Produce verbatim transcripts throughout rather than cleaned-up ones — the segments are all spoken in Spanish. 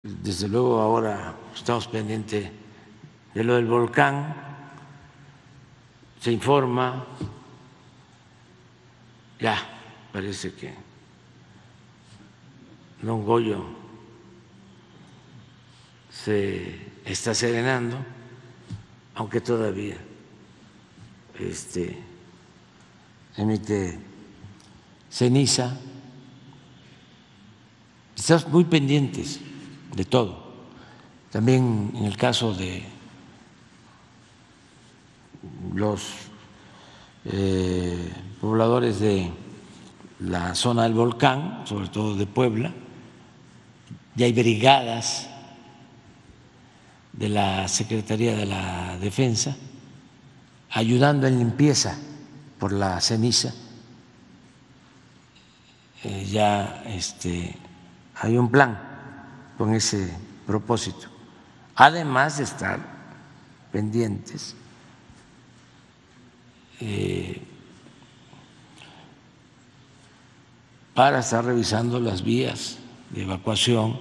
Desde luego ahora estamos pendientes de lo del volcán, se informa, ya parece que don Goyo se está serenando, aunque todavía este, emite ceniza. Estamos muy pendientes de todo. También en el caso de los eh, pobladores de la zona del volcán, sobre todo de Puebla, ya hay brigadas de la Secretaría de la Defensa ayudando en limpieza por la ceniza. Eh, ya este, hay un plan con ese propósito, además de estar pendientes eh, para estar revisando las vías de evacuación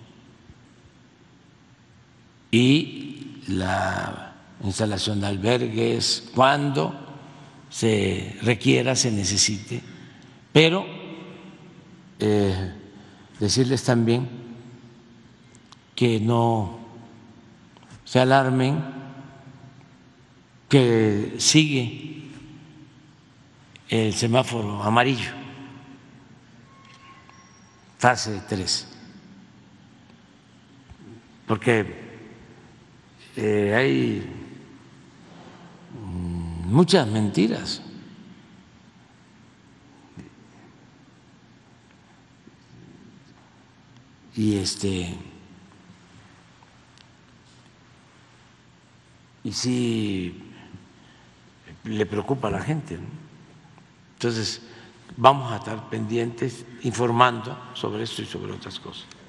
y la instalación de albergues cuando se requiera, se necesite, pero eh, decirles también que no se alarmen, que sigue el semáforo amarillo, fase tres, porque eh, hay muchas mentiras. Y este y sí le preocupa a la gente, ¿no? Entonces vamos a estar pendientes, informando sobre esto y sobre otras cosas.